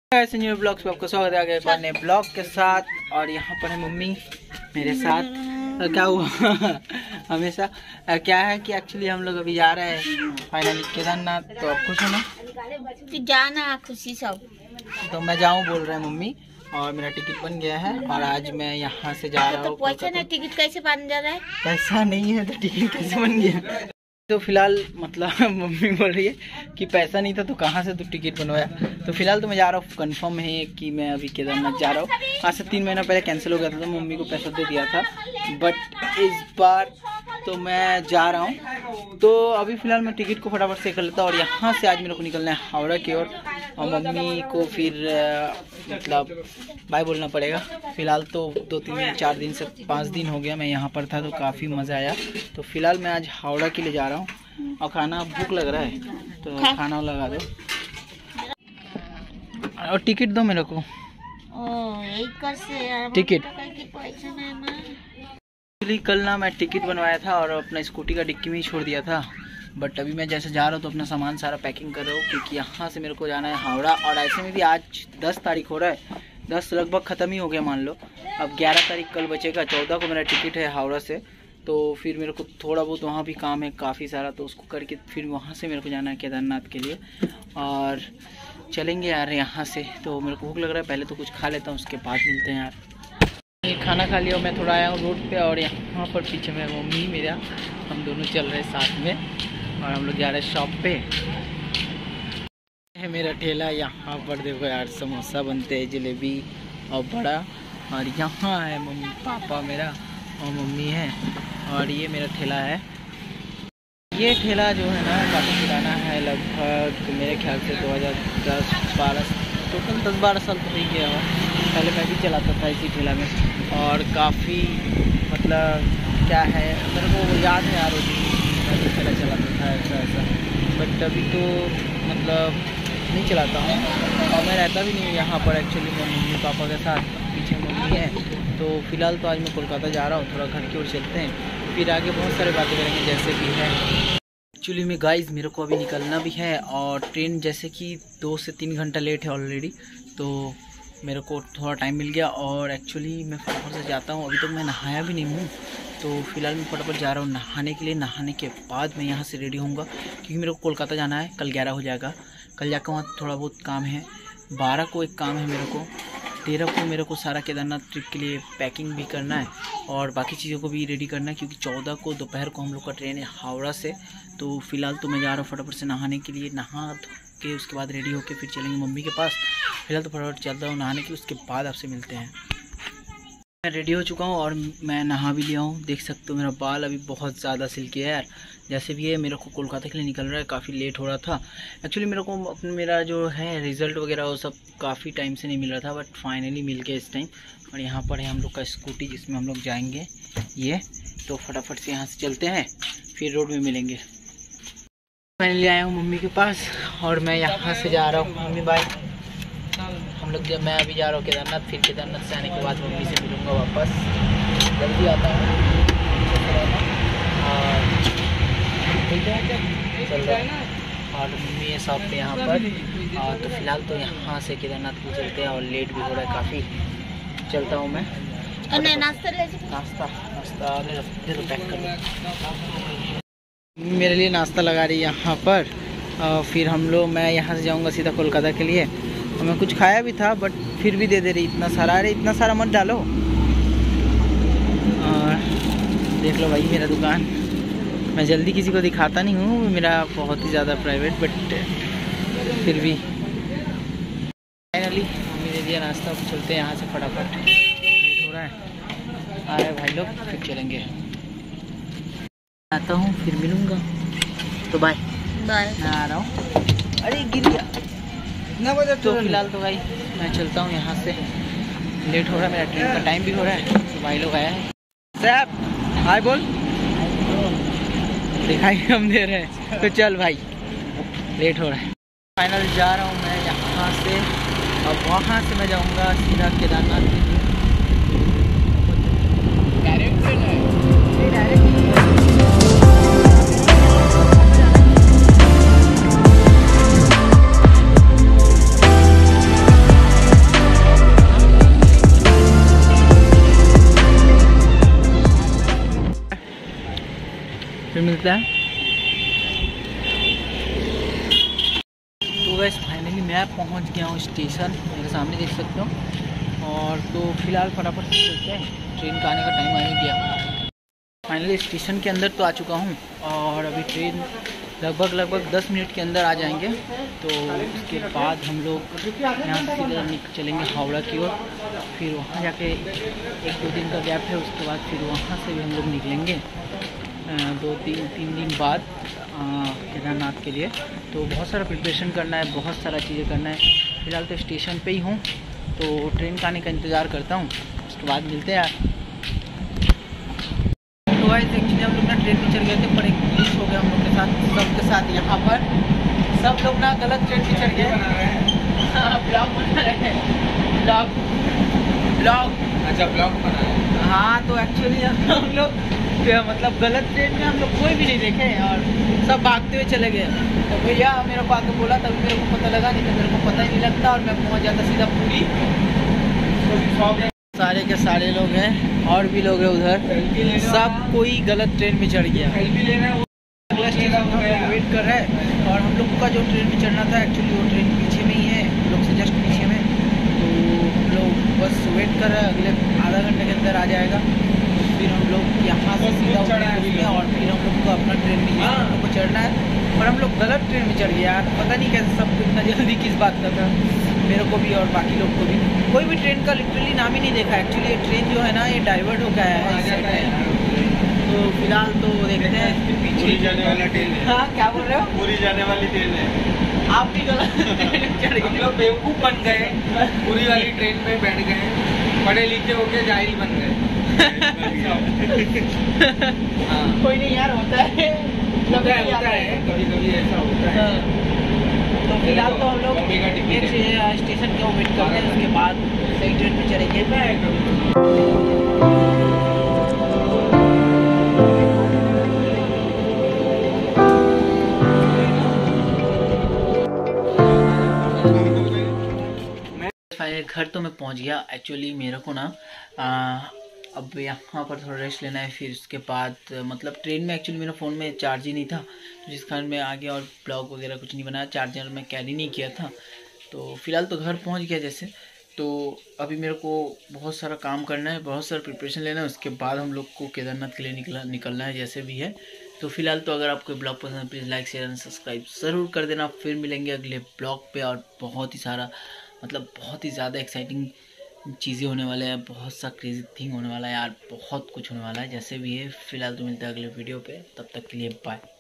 New blogs में आपका स्वागत है आगे एक नए ब्लॉग के साथ। और यहाँ पर है मम्मी मेरे साथ। क्या हुआ हमेशा क्या है कि एक्चुअली हम लोग अभी जा रहे हैं फाइनली केदारनाथ। तो आप खुश हो ना? जाना खुशी सब। तो मैं जाऊँ बोल रहे हैं मम्मी और मेरा टिकट बन गया है और आज मैं यहाँ से जा रहा हूँ। तो पैसा नहीं, टिकट कैसे बन जा रहा है? पैसा नहीं है तो टिकट कैसे बन गया? तो फिलहाल मतलब मम्मी बोल रही है कि पैसा नहीं था तो कहाँ से तू टिकट बनवाया। तो फिलहाल तो मैं जा रहा हूँ, कंफर्म है कि मैं अभी केदारनाथ जा रहा हूँ। आज से 3 महीना पहले कैंसिल हो गया था तो मम्मी को पैसा दे दिया था, बट इस बार तो मैं जा रहा हूँ। तो अभी फिलहाल मैं टिकट को फटाफट से कर लेता हूँ और यहाँ से आज मेरे को निकलना है हावड़ा की ओर और मम्मी को फिर मतलब बाय बोलना पड़ेगा। फिलहाल तो 2-3-4 दिन से 5 दिन हो गया मैं यहाँ पर था तो काफ़ी मज़ा आया। तो फिलहाल मैं आज हावड़ा के लिए जा रहा हूँ और खाना भूख लग रहा है तो खाना लगा दो और टिकट दो मेरे को। टिकट एक्चुअली कल ना मैं टिकट बनवाया था और अपना स्कूटी का डिक्की में ही छोड़ दिया था, बट अभी मैं जैसे जा रहा हूँ तो अपना सामान सारा पैकिंग कर रहा हूँ क्योंकि यहाँ से मेरे को जाना है हावड़ा। और ऐसे में भी आज 10 तारीख हो रहा है, 10 लगभग ख़त्म ही हो गया मान लो। अब 11 तारीख कल बचेगा, 14 को मेरा टिकट है हावड़ा से। तो फिर मेरे को थोड़ा बहुत वहाँ भी काम है काफ़ी सारा, तो उसको करके फिर वहाँ से मेरे को जाना है केदारनाथ के लिए और चलेंगे यार यहाँ से। तो मेरे को भूख लग रहा है, पहले तो कुछ खा लेता हूँ उसके बाद मिलते हैं यार। खाना खा लिया, मैं थोड़ा आया हूँ रोड पे और यहाँ पर पीछे में मम्मी मेरा, हम दोनों चल रहे हैं साथ में और हम लोग जा रहे हैं शॉप पे। है मेरा ठेला, यहाँ पर देखो यार समोसा बनते हैं, जलेबी और बड़ा। और यहाँ है मम्मी पापा मेरा और मम्मी है और ये मेरा ठेला है। ये ठेला जो है ना काफ़ी पुराना है, लगभग मेरे ख्याल से 2010-12 टोटल 10-12 साल तो हो ही गया हुआ। पहले मैं भी चलाता था इसी ठेला में और काफ़ी मतलब क्या है मेरे को याद है यार, मैं भी ठेला चलाता था ऐसा। बट अभी तो मतलब नहीं चलाता हूँ और मैं रहता भी नहीं हूँ यहाँ पर एक्चुअली। मैं मम्मी पापा के साथ, पीछे मम्मी है। तो फिलहाल तो आज मैं कोलकाता जा रहा हूँ, थोड़ा घर की ओर चलते हैं फिर आगे बहुत सारे बातें करेंगे जैसे भी है। एक्चुअली में गाइस मेरे को अभी निकलना भी है और ट्रेन जैसे कि 2 से 3 घंटा लेट है ऑलरेडी, तो मेरे को थोड़ा टाइम मिल गया और एक्चुअली मैं फटाफट से जाता हूँ। अभी तो मैं नहाया भी नहीं हूँ तो फिलहाल मैं फटाफट जा रहा हूँ नहाने के लिए। नहाने के बाद मैं यहाँ से रेडी होऊंगा क्योंकि मेरे को कोलकाता जाना है, कल 11 हो जाएगा। कल जाकर वहाँ थोड़ा बहुत काम है, 12 को एक काम है मेरे को, 13 को मेरे को सारा केदारनाथ ट्रिप के लिए पैकिंग भी करना है और बाकी चीज़ों को भी रेडी करना है क्योंकि 14 को दोपहर को हम लोग का ट्रेन है हावड़ा से। तो फिलहाल तो मैं जा रहा हूँ फटाफट से नहाने के लिए, नहा के उसके बाद रेडी होके फिर चलेंगे मम्मी के पास। फिलहाल तो फटाफट चलता हूँ नहाने के लिए, उसके बाद आपसे मिलते हैं। मैं रेडी हो चुका हूँ और मैं नहा भी लिया हूँ, देख सकते हो मेरा बाल अभी बहुत ज़्यादा सिल्की है यार। जैसे भी है मेरे को कोलकाता के लिए निकल रहा है, काफ़ी लेट हो रहा था एक्चुअली। मेरे को मेरा जो है रिज़ल्ट वगैरह वो सब काफ़ी टाइम से नहीं मिल रहा था, बट फाइनली मिल गया इस टाइम। और यहाँ पर है हम लोग का स्कूटी जिसमें हम लोग जाएंगे ये। तो फटाफट से यहाँ से चलते हैं फिर रोड में मिलेंगे। फाइनली आया हूँ मम्मी के पास और मैं यहाँ से जा रहा हूँ। Mummy bye. हम लोग मैं अभी जा रहा हूँ केदारनाथ, फिर केदारनाथ से आने के बाद मम्मी से मिलूँगा वापस। जल्दी आता हूँ और ठीक है चल रहा है। और मम्मी है शॉप पे यहाँ पर और तो फिलहाल तो यहाँ से केदारनाथ को चलते हैं और लेट भी हो रहा है काफ़ी। चलता हूँ मैं। नाश्ता दे दो पैक कर। मेरे लिए नाश्ता लगा रही है यहाँ पर और फिर हम लोग मैं यहाँ से जाऊँगा सीधा कोलकाता के लिए। और मैं कुछ खाया भी था बट फिर भी दे रही इतना सारा। अरे इतना सारा मत डालो। और देख लो भाई मेरा दुकान, मैं जल्दी किसी को दिखाता नहीं हूँ, मेरा बहुत ही ज़्यादा प्राइवेट, बट फिर भी फाइनली मम्मी दे दिया नाश्ता। चलते हैं यहाँ से फटाफट, लेट हो रहा है। आ रहे भाई लोग, फिर चलेंगे। आता हूँ फिर मिलूँगा, तो बाय बाय। मैं आ रहा हूँ। अरे गिर गया। तो फिलहाल तो भाई मैं चलता हूँ यहाँ से, लेट हो रहा है, मेरा ट्रेन का टाइम भी हो रहा है। तो भाई लोग आया है साहब, हाय बोल। दिखाई हम दे रहे हैं तो चल भाई, लेट हो रहा है। फाइनल जा रहा हूँ मैं यहाँ से, अब वहाँ से मैं जाऊँगा सीधा केदारनाथ के लिए। डायरेक्ट मिलता है। तो गाइस फाइनली मैं पहुंच गया हूँ स्टेशन, मेरे सामने देख सकते हो। और तो फिलहाल फटाफट चलते हैं, ट्रेन का आने का टाइम आ ही गया। फाइनली स्टेशन के अंदर तो आ चुका हूँ और अभी ट्रेन लगभग 10 मिनट के अंदर आ जाएंगे। तो उसके बाद हम लोग यहाँ से चलेंगे हावड़ा की ओर, फिर वहाँ जाके 1-2 दिन का गैप है, उसके बाद फिर वहाँ से भी हम लोग निकलेंगे 2-3 दिन बाद केदारनाथ के लिए। तो बहुत सारा प्रिपरेशन करना है, बहुत सारा चीज़ें करना है। फिलहाल तो स्टेशन पे ही हूँ, तो ट्रेन का आने का इंतज़ार करता हूँ, उसके बाद मिलते हैं यार। तो गाइस एक्चुअली हम लोग ना ट्रेन में चढ़ गए थे, पर एक मिस हो गया हम लोग के साथ, सबके साथ। यहाँ पर सब लोग ना गलत ट्रेन में चढ़ गए। हाँ ब्लॉग बना रहे हैं, ब्लॉग अच्छा ब्लॉग बना रहे हैं। हाँ तो एक्चुअली हम लोग मतलब गलत ट्रेन में हम लोग कोई भी नहीं देखे और सब भागते हुए चले गए। तो भैया मेरे को आके बोला, तभी मेरे को पता लगा, नहीं तो मेरे को पता ही नहीं लगता और मैं पहुँच जाता सीधा पूरी। सारे के सारे लोग हैं और भी लोग हैं उधर, सब कोई गलत ट्रेन में चढ़ गया। अगला स्टेशन हम लोग वेट कर रहे हैं और हम लोग का जो ट्रेन में चढ़ना था एक्चुअली वो ट्रेन पीछे में ही है, हम लोग से जस्ट पीछे में। तो हम लोग बस वेट कर रहे हैं, अगले आधा घंटे के अंदर आ जाएगा। फिर हम लोग यहाँ से सीधा उतरेंगे और फिर हम लोग को अपना ट्रेन में हम लोग को चढ़ना है। और हम लोग गलत ट्रेन में चढ़ गए यार, पता नहीं कैसे सबको इतना जल्दी किस बात का था, मेरे को भी और बाकी लोग को भी। कोई भी ट्रेन का लिटरली नाम ही नहीं देखा। एक्चुअली ये ट्रेन जो है ना ये डाइवर्ट हो गया है। तो फिलहाल तो देखते हैं पूरी जाने वाला ट्रेन है। हाँ क्या बोल रहे हो? पूरी जाने वाली ट्रेन है। आप भी गलत ट्रेन में चढ़ हम गए। लोग बेवकूफ बन गए, पूरी वाली ट्रेन में बैठ गए, पढ़े लिखे होके जाहिल बन गए। हाँ कोई नहीं यार, होता है होता है कभी कभी ऐसा होता है। तो फिलहाल तो हम लोग बॉम्बे का टिकट है। स्टेशन का वेट करते हैं, उसके बाद सही ट्रेन में चढ़ेंगे। घर तो मैं पहुंच गया। एक्चुअली मेरे को ना अब यहाँ पर थोड़ा रेस्ट लेना है, फिर उसके बाद मतलब ट्रेन में एक्चुअली मेरा फ़ोन में चार्ज ही नहीं था, तो जिस कारण मैं आ गया और ब्लॉग वगैरह कुछ नहीं बनाया, चार्जर मैं कैरी नहीं किया था। तो फिलहाल तो घर पहुँच गया जैसे। तो अभी मेरे को बहुत सारा काम करना है, बहुत सारा प्रिपरेशन लेना है, उसके बाद हम लोग को केदारनाथ के लिए निकलना है जैसे भी है। तो फिलहाल तो अगर आपको ब्लॉग पसंद है please like share and subscribe ज़रूर कर देना। फिर मिलेंगे अगले ब्लॉग पे और बहुत ही सारा मतलब बहुत ही ज़्यादा एक्साइटिंग चीज़ें होने वाले हैं, बहुत सा क्रेजी थिंग होने वाला है यार, बहुत कुछ होने वाला है जैसे भी है। फिलहाल तो मिलता है अगले वीडियो पे, तब तक के लिए बाय।